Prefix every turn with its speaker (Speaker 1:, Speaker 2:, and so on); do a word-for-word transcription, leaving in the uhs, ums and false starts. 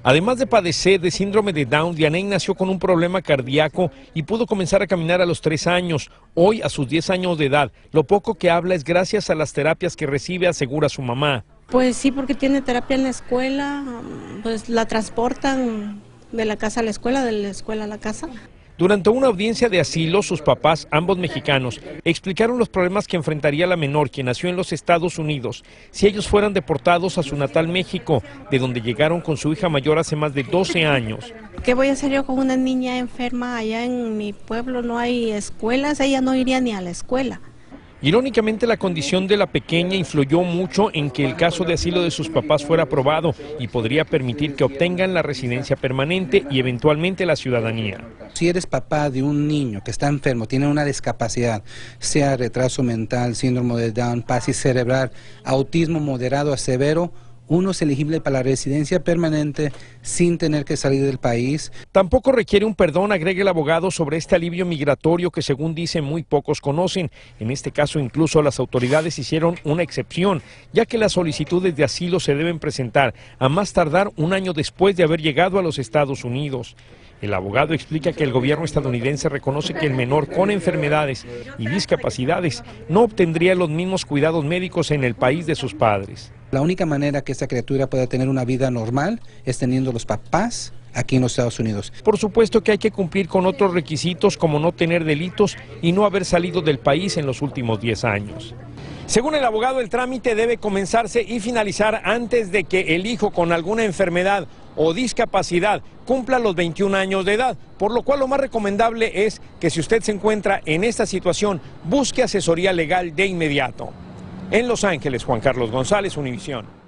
Speaker 1: Además de padecer de síndrome de Down, Dianey nació con un problema cardíaco y pudo comenzar a caminar a los tres años. Hoy, a sus diez años de edad, lo poco que habla es gracias a las terapias que recibe, asegura su mamá.
Speaker 2: Pues sí, porque tiene terapia en la escuela, pues la transportan de la casa a la escuela, de la escuela a la casa.
Speaker 1: Durante una audiencia de asilo, sus papás, ambos mexicanos, explicaron los problemas que enfrentaría la menor, quien nació en los Estados Unidos, si ellos fueran deportados a su natal México, de donde llegaron con su hija mayor hace más de doce años.
Speaker 2: ¿Qué voy a hacer yo con una niña enferma? Allá en mi pueblo no hay escuelas, ella no iría ni a la escuela.
Speaker 1: Irónicamente, la condición de la pequeña influyó mucho en que el caso de asilo de sus papás fuera aprobado y podría permitir que obtengan la residencia permanente y eventualmente la ciudadanía.
Speaker 3: Si eres papá de un niño que está enfermo, tiene una discapacidad, sea retraso mental, síndrome de Down, parálisis cerebral, autismo moderado a severo, uno es elegible para la residencia permanente sin tener que salir del país.
Speaker 1: Tampoco requiere un perdón, agrega el abogado, sobre este alivio migratorio que, según dice, muy pocos conocen. En este caso, incluso las autoridades hicieron una excepción, ya que las solicitudes de asilo se deben presentar a más tardar un año después de haber llegado a los Estados Unidos. El abogado explica que el gobierno estadounidense reconoce que el menor con enfermedades y discapacidades no obtendría los mismos cuidados médicos en el país de sus padres.
Speaker 3: La única manera que esta criatura pueda tener una vida normal es teniendo los papás aquí en los Estados Unidos.
Speaker 1: Por supuesto que hay que cumplir con otros requisitos como no tener delitos y no haber salido del país en los últimos diez años. Según el abogado, el trámite debe comenzarse y finalizar antes de que el hijo con alguna enfermedad o discapacidad cumpla los veintiún años de edad, por lo cual lo más recomendable es que si usted se encuentra en esta situación, busque asesoría legal de inmediato. En Los Ángeles, Juan Carlos González, Univisión.